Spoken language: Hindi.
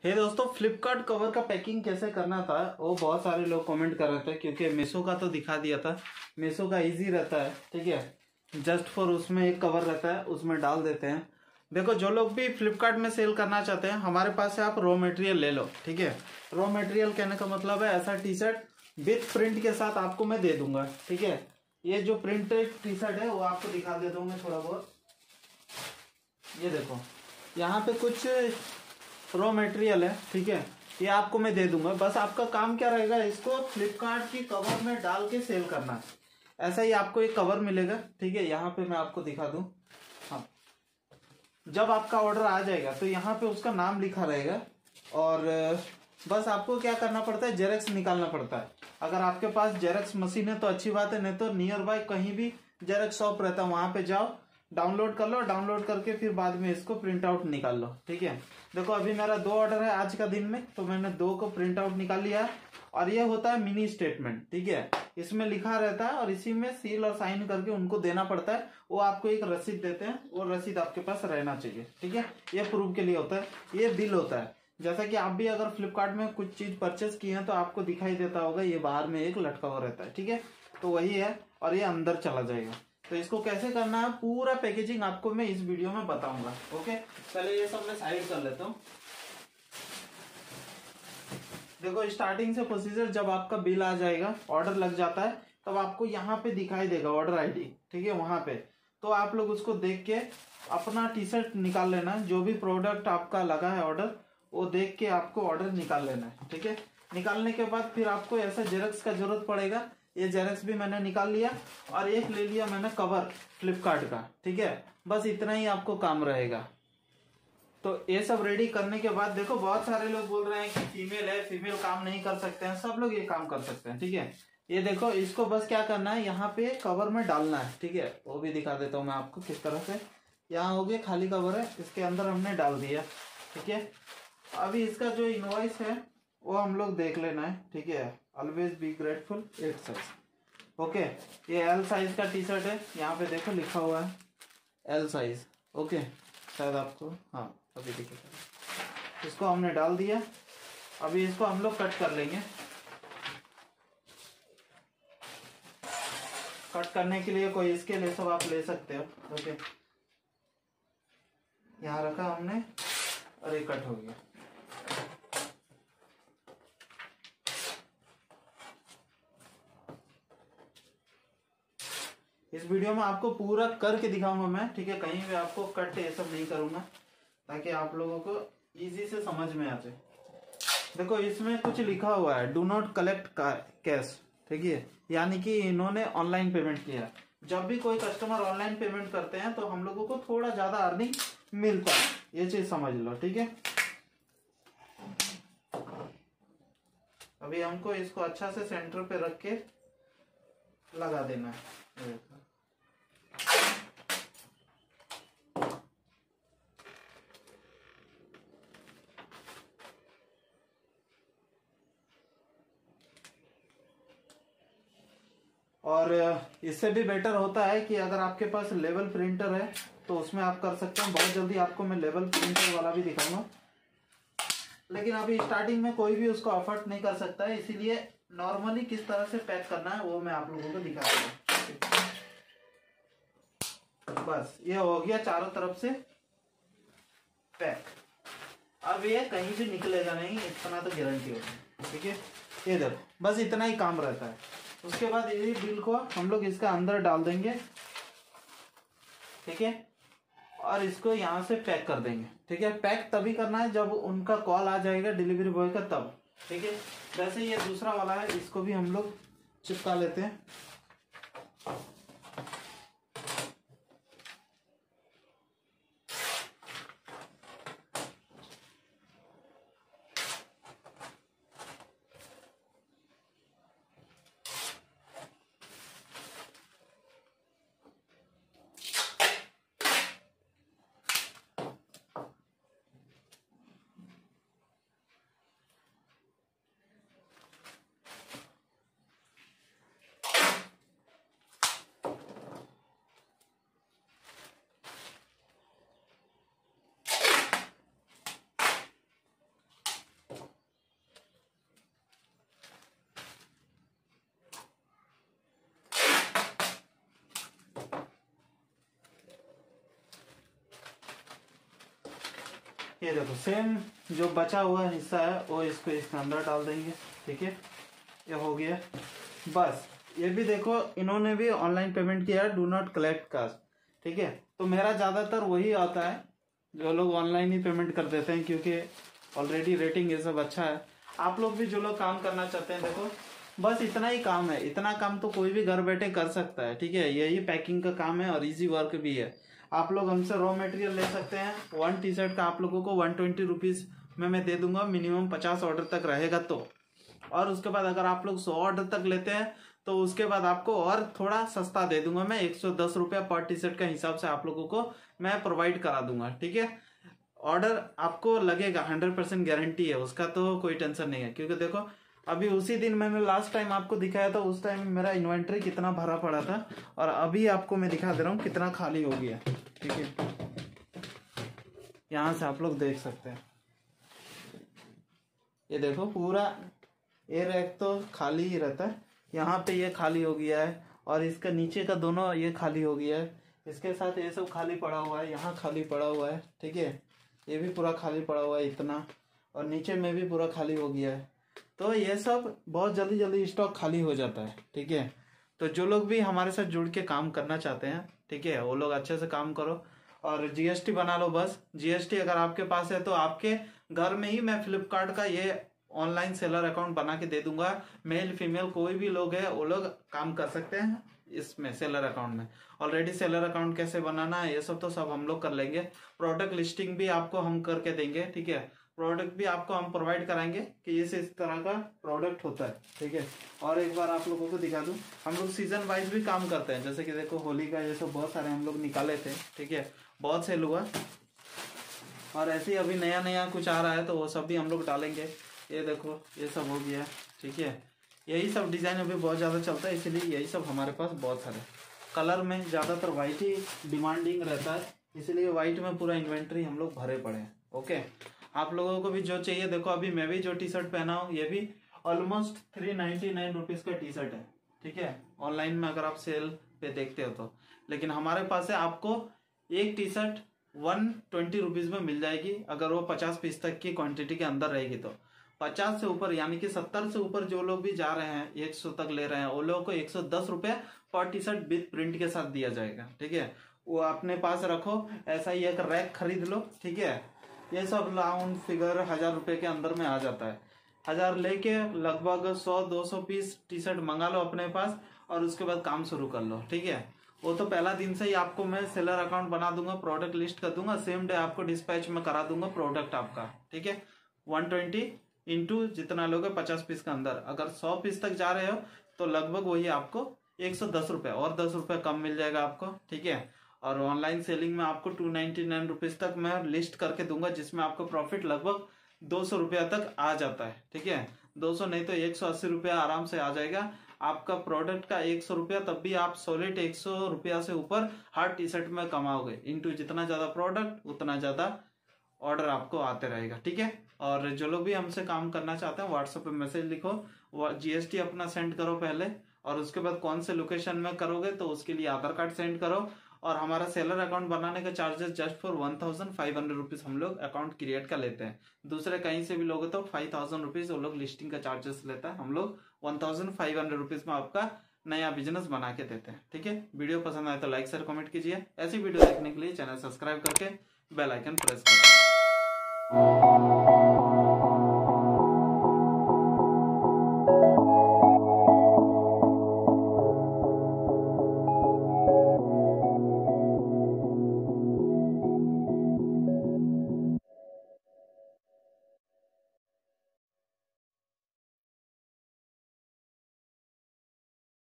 हे दोस्तों, फ्लिपकार्ट कवर का पैकिंग कैसे करना था वो बहुत सारे लोग कमेंट कर रहे थे। क्योंकि मीशो का तो दिखा दिया था। मीशो का इजी रहता है, ठीक है। जस्ट फॉर उसमें एक कवर रहता है, उसमें डाल देते हैं। देखो, जो लोग भी फ्लिपकार्ट में सेल करना चाहते हैं, हमारे पास से आप रॉ मटेरियल ले लो, ठीक है। रॉ मटेरियल कहने का मतलब है ऐसा टी शर्ट विथ प्रिंट के साथ आपको मैं दे दूंगा, ठीक है। ये जो प्रिंटेड टी शर्ट है वो आपको दिखा देता हूँ मैं थोड़ा बहुत। ये देखो, यहाँ पे कुछ रॉ मटेरियल है, ठीक है। ये आपको मैं दे दूंगा। बस आपका काम क्या रहेगा, इसको फ्लिपकार्ट की कवर में डाल के सेल करना है। ऐसा ही आपको एक कवर मिलेगा, ठीक है। यहाँ पे मैं आपको दिखा दूं। हाँ, जब आपका ऑर्डर आ जाएगा तो यहाँ पे उसका नाम लिखा रहेगा। और बस आपको क्या करना पड़ता है, जेरक्स निकालना पड़ता है। अगर आपके पास जेरक्स मशीन है तो अच्छी बात है, नहीं तो नियर बाय कहीं भी जेरक्स शॉप रहता है, वहां पे जाओ, डाउनलोड कर लो। डाउनलोड करके फिर बाद में इसको प्रिंट आउट निकाल लो, ठीक है। देखो, अभी मेरा 2 ऑर्डर है आज का दिन में, तो मैंने 2 को प्रिंट आउट निकाल लिया। और ये होता है मिनी स्टेटमेंट, ठीक है। इसमें लिखा रहता है और इसी में सील और साइन करके उनको देना पड़ता है। वो आपको एक रसीद देते हैं, वो रसीद आपके पास रहना चाहिए, ठीक है। ये प्रूफ के लिए होता है। ये बिल होता है। जैसा कि आप भी अगर फ्लिपकार्ट में कुछ चीज परचेस किए हैं तो आपको दिखाई देता होगा, ये बाहर में एक लटका हुआ रहता है, ठीक है। तो वही है, और ये अंदर चला जाएगा। तो इसको कैसे करना है, पूरा पैकेजिंग आपको मैं इस वीडियो में बताऊंगा, ओके। पहले ये सब मैं साइड कर लेता हूँ। देखो, स्टार्टिंग से प्रोसीजर, जब आपका बिल आ जाएगा, ऑर्डर लग जाता है, तब आपको यहाँ पे दिखाई देगा ऑर्डर आईडी, ठीक है। वहां पे तो आप लोग उसको देख के अपना टी शर्ट निकाल लेना है। जो भी प्रोडक्ट आपका लगा है ऑर्डर, वो देख के आपको ऑर्डर निकाल लेना है, ठीक है। निकालने के बाद फिर आपको ऐसा जेरक्स का जरूरत पड़ेगा। ये जेरक्स भी मैंने निकाल लिया। और एक ले लिया मैंने कवर फ्लिपकार्ट का, ठीक है। बस इतना ही आपको काम रहेगा। तो ये सब रेडी करने के बाद देखो, बहुत सारे लोग बोल रहे हैं कि फीमेल है, फीमेल काम नहीं कर सकते हैं। सब लोग ये काम कर सकते हैं, ठीक है। ये देखो, इसको बस क्या करना है, यहाँ पे कवर में डालना है, ठीक है। वो भी दिखा देता हूँ मैं आपको किस तरह से। यहाँ हो गया, खाली कवर है, इसके अंदर हमने डाल दिया, ठीक है। अभी इसका जो इनवॉइस है वो हम लोग देख लेना है, ठीक है। Always be grateful 8 size, okay. ये एल साइज का टी शर्ट है, यहाँ पे देखो लिखा हुआ है एल साइज, ओके। शायद आपको, हाँ अभी दिखेगा। इसको हमने डाल दिया। अभी इसको हम लोग कट कर लेंगे। कट करने के लिए कोई इसके लिए सब आप ले सकते हो, ओके। यहाँ रखा हमने और ये कट हो गया। इस वीडियो में आपको पूरा करके दिखाऊंगा मैं, ठीक है। कहीं भी आपको कट ये सब नहीं करूंगा, ताकि आप लोगों को इजी से समझ में आ जाए। देखो, इसमें कुछ लिखा हुआ है, डू नॉट कलेक्ट कैश, ठीक है। यानी कि इन्होंने ऑनलाइन पेमेंट किया। जब भी कोई कस्टमर ऑनलाइन पेमेंट करते हैं तो हम लोगों को थोड़ा ज्यादा अर्निंग मिलता है, ये चीज समझ लो, ठीक है। अभी हमको इसको अच्छा से सेंटर पे रख के लगा देना है। और इससे भी बेटर होता है कि अगर आपके पास लेवल प्रिंटर है तो उसमें आप कर सकते हैं। बहुत जल्दी आपको मैं लेवल प्रिंटर वाला भी दिखाऊंगा, लेकिन अभी स्टार्टिंग में कोई भी उसको अफोर्ड नहीं कर सकता है। इसीलिए नॉर्मली किस तरह से पैक करना है वो मैं आप लोगों को दिखा दूंगा। बस ये हो गया चारों तरफ से पैक। अब ये कहीं भी निकलेगा नहीं, इतना तो गारंटी होगी, ठीक है। ये देखो, बस इतना ही काम रहता है। उसके बाद ये बिल को हम लोग इसका अंदर डाल देंगे, ठीक है। और इसको यहाँ से पैक कर देंगे, ठीक है। पैक तभी करना है जब उनका कॉल आ जाएगा डिलीवरी बॉय का, तब, ठीक है। वैसे ये दूसरा वाला है, इसको भी हम लोग चिपका लेते हैं। ये देखो सेम जो बचा हुआ हिस्सा है वो इसको इसके अंदर डाल देंगे। ठीक है, ये हो गया। बस ये भी देखो इन्होंने भी ऑनलाइन पेमेंट किया है, डू नॉट कलेक्ट कैश। ठीक है, तो मेरा ज्यादातर वही आता है, जो लोग ऑनलाइन ही पेमेंट कर देते हैं क्योंकि ऑलरेडी रेटिंग ये सब अच्छा है। आप लोग भी जो लोग काम करना चाहते हैं, देखो बस इतना ही काम है। इतना काम तो कोई भी घर बैठे कर सकता है। ठीक है, यही पैकिंग का काम है और इजी वर्क भी है। आप लोग हमसे रॉ मटेरियल ले सकते हैं। 1 टी शर्ट का आप लोगों को 120 रुपीज में मैं दे दूंगा, मिनिमम 50 ऑर्डर तक रहेगा तो। और उसके बाद अगर आप लोग 100 ऑर्डर तक लेते हैं तो उसके बाद आपको और थोड़ा सस्ता दे दूंगा मैं, 110 रुपया पर टी शर्ट का हिसाब से आप लोगों को मैं प्रोवाइड करा दूंगा। ठीक है, ऑर्डर आपको लगेगा, 100% गारंटी है उसका, तो कोई टेंशन नहीं है। क्योंकि देखो अभी उसी दिन मैंने लास्ट टाइम आपको दिखाया था, उस टाइम मेरा इन्वेंट्री कितना भरा पड़ा था और अभी आपको मैं दिखा दे रहा हूँ कितना खाली हो गया। ठीक है, यहाँ से आप लोग देख सकते हैं, ये देखो पूरा ये रैक तो खाली ही रहता है। यहाँ पे ये खाली हो गया है और इसका नीचे का दोनों ये खाली हो गया है। इसके साथ ये सब खाली पड़ा हुआ है, यहाँ खाली पड़ा हुआ है। ठीक है, ये भी पूरा खाली पड़ा हुआ है इतना, और नीचे में भी पूरा खाली हो गया है। तो ये सब बहुत जल्दी जल्दी स्टॉक खाली हो जाता है। ठीक है, तो जो लोग भी हमारे साथ जुड़ के काम करना चाहते हैं, ठीक है, वो लोग अच्छे से काम करो और जीएसटी बना लो। बस जीएसटी अगर आपके पास है तो आपके घर में ही मैं फ्लिपकार्ट का ये ऑनलाइन सेलर अकाउंट बना के दे दूंगा। मेल फीमेल कोई भी लोग है वो लोग काम कर सकते हैं इसमें, सेलर अकाउंट में। ऑलरेडी सेलर अकाउंट कैसे बनाना है ये सब तो सब हम लोग कर लेंगे। प्रोडक्ट लिस्टिंग भी आपको हम करके देंगे। ठीक है, प्रोडक्ट भी आपको हम प्रोवाइड कराएंगे कि इस तरह का प्रोडक्ट होता है। ठीक है, और एक बार आप लोगों को दिखा दूं, हम लोग सीजन वाइज भी काम करते हैं। जैसे कि देखो होली का ये सब बहुत सारे हम लोग निकाले थे। ठीक है, बहुत सेल हुआ और ऐसे ही अभी नया नया कुछ आ रहा है तो वो सब भी हम लोग डालेंगे। ये देखो ये सब हो गया। ठीक है, यही सब डिजाइन अभी बहुत ज़्यादा चलता है, इसलिए यही सब हमारे पास बहुत सारे कलर में ज़्यादातर वाइट ही डिमांडिंग रहता है, इसलिए वाइट में पूरा इन्वेंट्री हम लोग भरे पड़े हैं। ओके, आप लोगों को भी जो चाहिए, देखो अभी मैं भी जो टी शर्ट पहना हूँ ये भी ऑलमोस्ट 399 रुपीज़ का टी शर्ट है। ठीक है, ऑनलाइन में अगर आप सेल पे देखते हो तो, लेकिन हमारे पास है आपको एक टी शर्ट 120 रुपीज़ में मिल जाएगी अगर वो 50 पीस तक की क्वांटिटी के अंदर रहेगी तो। 50 से ऊपर यानी कि 70 से ऊपर जो लोग भी जा रहे हैं, 100 तक ले रहे हैं, वो लोगों को 110 रुपया पर टी शर्ट विद प्रिंट के साथ दिया जाएगा। ठीक है, वो अपने पास रखो, ऐसा ही एक रैक खरीद लो। ठीक है, ये सब राउंड फिगर 1000 रुपए के अंदर में आ जाता है। 1000 लेके लगभग 100-200 पीस टी शर्ट मंगा लो अपने पास और उसके बाद काम शुरू कर लो। ठीक है, वो तो पहला दिन से ही आपको मैं सेलर अकाउंट बना दूंगा, प्रोडक्ट लिस्ट कर दूंगा, सेम डे आपको डिस्पैच में करा दूंगा प्रोडक्ट आपका। ठीक है, 120 इंटू जितना लोगे 50 पीस के अंदर, अगर 100 पीस तक जा रहे हो तो लगभग वही आपको 110 रुपये और 10 रुपये कम मिल जाएगा आपको। ठीक है, और ऑनलाइन सेलिंग में आपको 299 रुपीज तक मैं लिस्ट करके दूंगा, जिसमें आपको प्रॉफिट लगभग 200 रुपया तक आ जाता है। ठीक है, 200 नहीं तो 180 रुपया आराम से आ जाएगा आपका प्रोडक्ट का। 100 रुपया तब भी आप सॉलिड 100 रुपया से ऊपर हर टी शर्ट में कमाओगे। इंटू जितना ज्यादा प्रोडक्ट उतना ज्यादा ऑर्डर आपको आते रहेगा। ठीक है, और जो लोग भी हमसे काम करना चाहते हैं व्हाट्सएप पे मैसेज लिखो, जीएसटी अपना सेंड करो पहले, और उसके बाद कौन से लोकेशन में करोगे तो उसके लिए आधार कार्ड सेंड करो। और हमारा सेलर अकाउंट बनाने का चार्जेस जस्ट फॉर 1500 रुपीज हम लोग अकाउंट क्रिएट का लेते हैं। दूसरे कहीं से भी लोगे तो 5000 रुपीज वो लोग लिस्टिंग का चार्जेस लेता है, हम लोग 1500 रुपीज में आपका नया बिजनेस बना के देते हैं। ठीक है, वीडियो पसंद आए तो लाइक शेयर कमेंट कीजिए। ऐसी वीडियो देखने के लिए चैनल सब्सक्राइब करके बेल आइकन प्रेस करें।